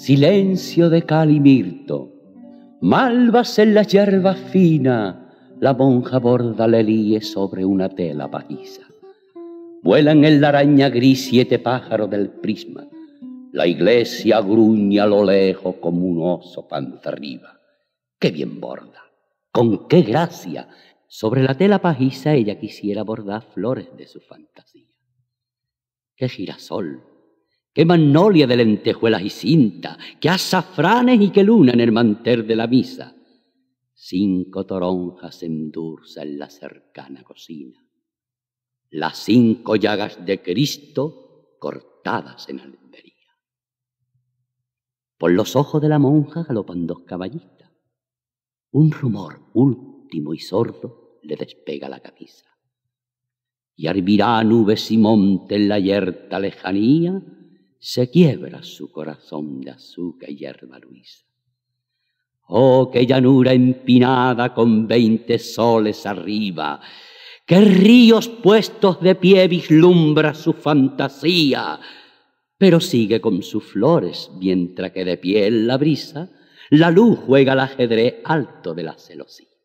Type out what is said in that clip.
silencio de cal y mirto, malvas en la hierba fina, la monja borda lelíe sobre una tela pajiza. Vuelan en la araña gris 7 pájaros del prisma, la iglesia gruñe a lo lejos como un oso panza arriba. ¡Qué bien borda! ¡Con qué gracia! Sobre la tela pajiza ella quisiera bordar flores de su fantasía. ¡Qué girasol! ¡Qué magnolia de lentejuelas y cinta! ¡Qué azafranes y qué luna en el mantel de la misa! 5 toronjas en Dursa en la cercana cocina. Las 5 llagas de Cristo cortadas en Almería. Por los ojos de la monja galopan 2 caballistas. Un rumor último y sordo le despega la camisa. Y al mirar nubes y monte en la yerta lejanía, se quiebra su corazón de azúcar y hierba luisa. Oh, qué llanura empinada con 20 soles arriba, qué ríos puestos de pie vislumbra su fantasía, pero sigue con sus flores, mientras que de pie en la brisa la luz juega al ajedrez alto de la celosía.